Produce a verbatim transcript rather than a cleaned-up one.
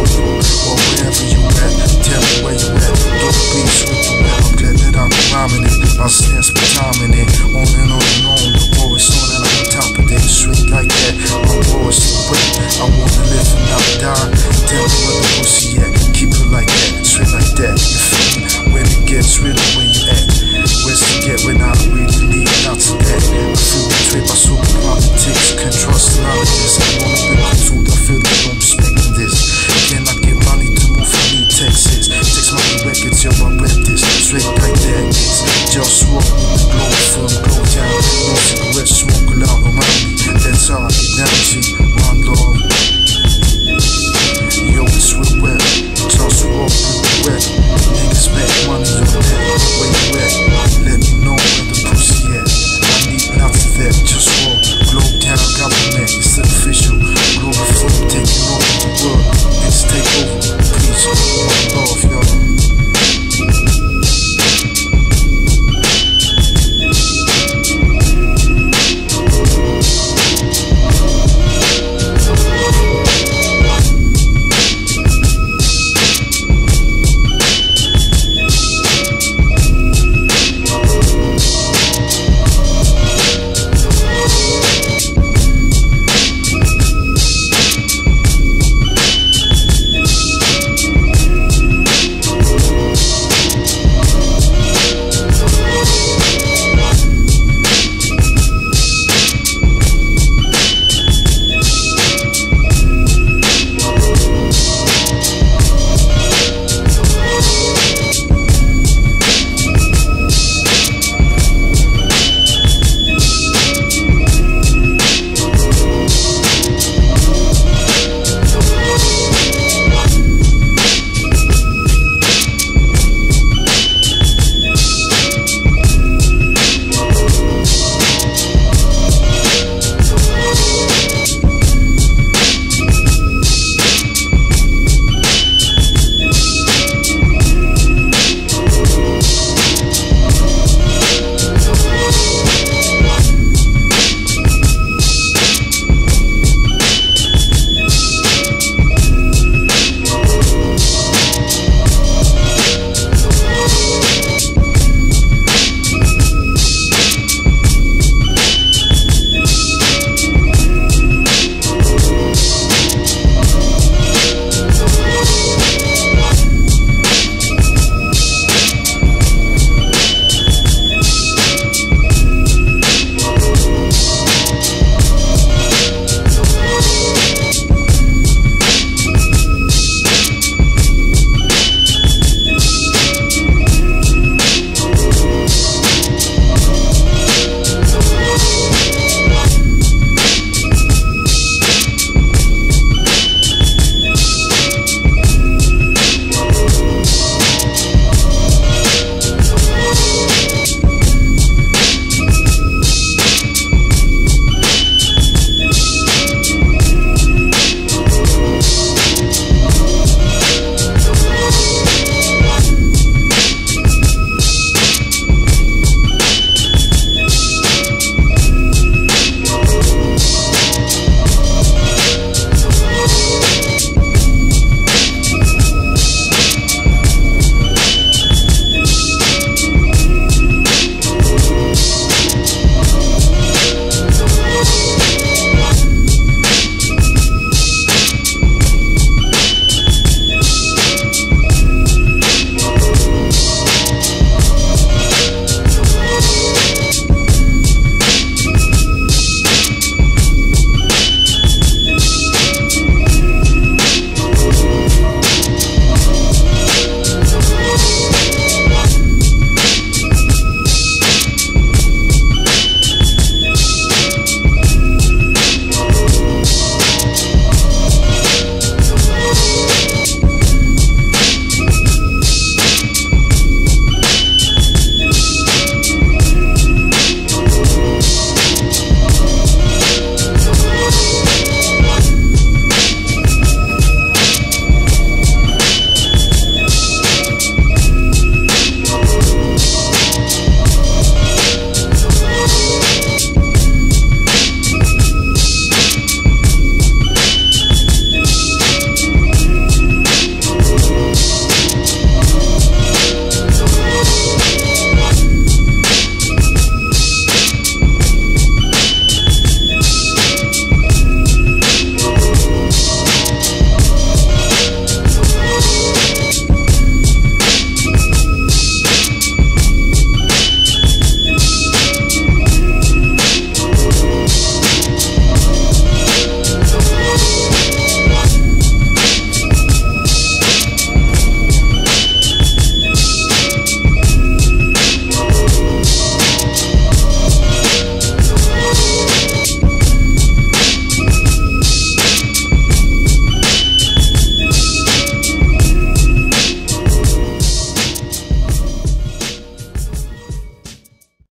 over, or wherever you at, tell me where you at. Don't be swift to wet, I'm glad that I'm rhyming it. My stance be timing it, on and on and on. The war is on and I'm on top of it, straight like that. My war is so wet, I wanna live and not die. Tell me where the pussy at, keep it like that, straight like that. You feel me? When it gets really where you at. Where's it get when I really need not to that? I feel betrayed by super politics, can't trust none of this. I wanna be controlled, I feel like I'm respecting this. Can I get money to move from New Texas? Text money records, yo, I rep this. Straight like that is JustWar with the Globalfirm, glow down. No cigarette smoke allowed around me. That's our energy, OneLove. Yo, it's real wet. JustWar with the wet. Niggas make money on that. Where you at? Let me know where the pussy at. I need lots of that. JustWar, glow down, government. It's official. Globalfirm taking over the world. It's takeover. Please.